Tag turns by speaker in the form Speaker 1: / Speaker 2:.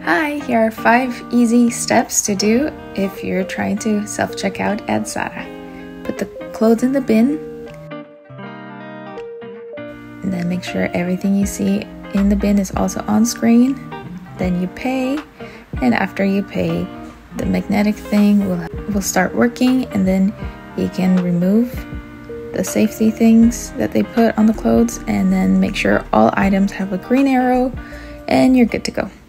Speaker 1: Hi, here are 5 easy steps to do if you're trying to self-checkout at Zara. Put the clothes in the bin, and then make sure everything you see in the bin is also on screen. Then you pay, and after you pay, the magnetic thing will start working, and then you can remove the safety things that they put on the clothes, and then make sure all items have a green arrow, and you're good to go.